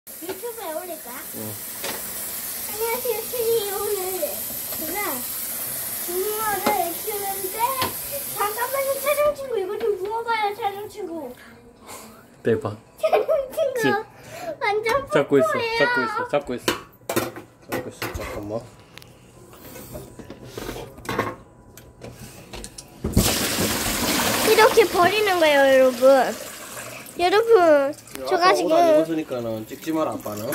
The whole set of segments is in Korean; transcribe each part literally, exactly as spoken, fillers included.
유튜브에 올릴까? 응. 안녕하세요, 트리. 오늘 제가 붕어를 키우는데 잠깐만요, 촬영친구. 이거 좀 부어봐요, 촬영친구. 대박. 촬영친구 완전 잡고 있어, 뽀뽀해요. 잡고 있어, 잡고 있어. 잡고 있어, 잠깐만. 이렇게 버리는 거예요, 여러분. 여러분, 제가 지금 옷 입었으니까는 찍지 마라, 아빠는.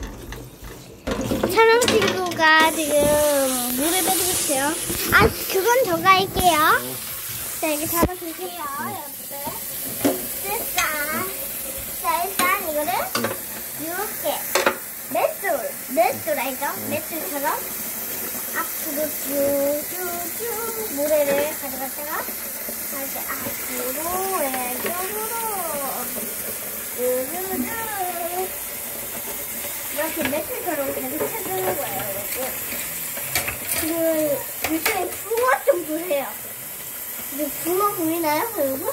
촬영 친구가 지금 물을 빼주고 있어요. 아, 그건 저가 할게요. 응. 자, 이렇게 잡아주세요, 여러분들. 일단, 자, 일단 이거를 응. 이렇게 맷돌, 맷돌 알죠? 맷돌처럼 앞으로 쭉쭉쭉 모래를 가져갔다가 다시 앞으로 왼쪽으로 쭈쭈쭈 이렇게 매트처럼 계속 쳐주는 거예요, 여러분. 그 요즘에 붕어 좀 보세요. 이제 붕어 보이나요, 여러분?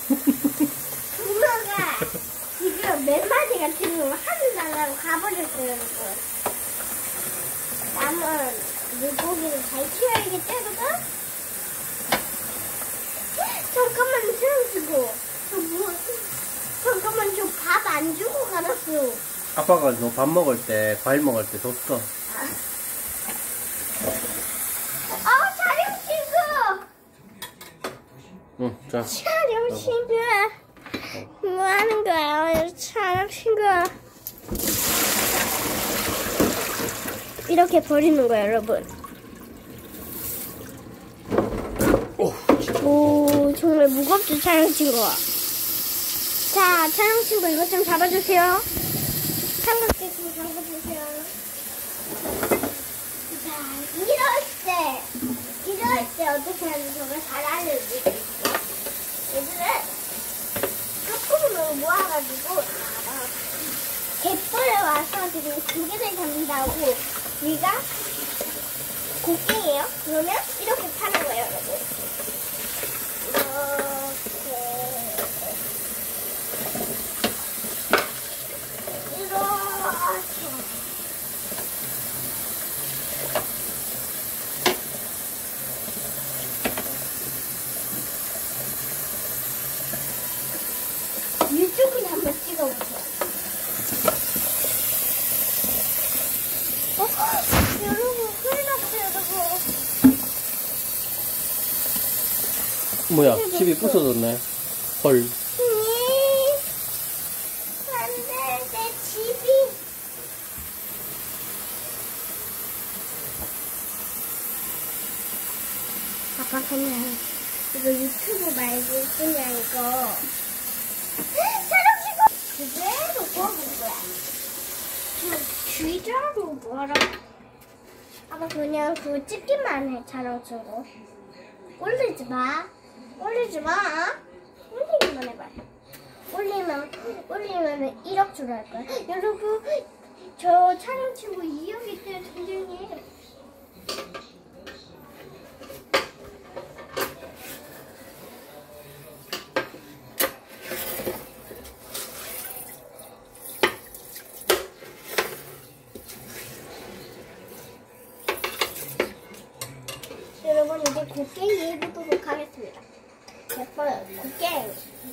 붕어가 지금 몇 마리가 지금 하늘 나라로 가버렸어요, 여러분. 남은 물고기를 잘 키워야겠죠, 여러분? 잠깐만, 세워주고. 저 뭐, 잠깐만, 저 밥 안 주고 가놨어. 아빠가 너 밥 먹을 때, 과일 먹을 때 줬어. 어, 촬영 친구! 응, 자. 촬영 친구! 뭐 하는 거야, 촬영 친구? 이렇게 버리는 거예요, 여러분. 오, 오, 정말 무겁죠, 촬영 친구. 자, 촬영 친구 이것 좀 잡아주세요. 삼각대 좀 잡아주세요. 자, 이럴 때, 이럴 때 어떻게 하는지 정말 잘 알려드릴게요. 얘들은 조금만 모아가지고, 갯벌에 와서 지금 고개를 잡는다고, 우리가 곡괭이에요? 그러면 이렇게 파는 거예요, 여러분. 이렇게. 이쪽을 한번 찍어보세요. 어? 여러분, 큰일 났어요, 여러분. 뭐야, 집이 부서졌네. 헐. 음, 안 돼, 내 집이. 아빠, 그냥 이거 유튜브 말고 그냥 이거 촬영시고 그대로 구워볼 거야. 쥐자로 뭐하라? 아빠 그냥 그거 찍기만 해, 촬영시고. 올리지 마. 올리지 마. 올리기만 해봐. 올리면, 올리면 일억 주로 할 거야. 여러분, 저 촬영 친구 이억이 때 전쟁이에요. 여러분, 이제 곡괭이 해보도록 하겠습니다. 갯벌, 곡괭이.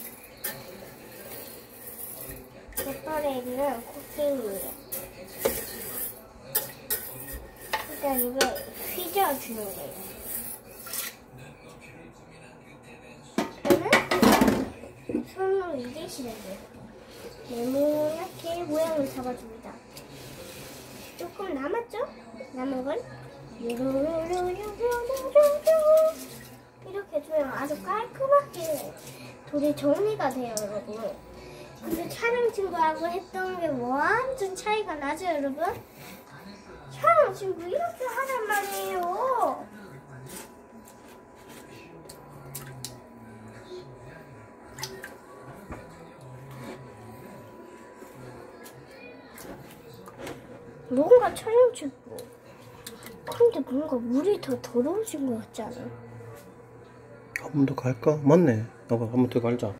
갯벌에 있는 곡괭이예요. 일단 이거 휘저어주는 거예요. 저는 손으로 이게 싫어요. 네모나게 모양을 잡아줍니다. 조금 남았죠? 남은 건 이렇게 해주면 아주 깔끔하게 돌이 정리가 돼요, 여러분. 근데 촬영 친구하고 했던 게 완전 차이가 나죠, 여러분? 촬영 친구 이렇게 하란 말이에요. 뭔가 촬영 친구. 근데 뭔가 물이 더 더러워진 것 같지 않아요? 한 번 더 갈까? 맞네. 아빠 한 번 더 갈자.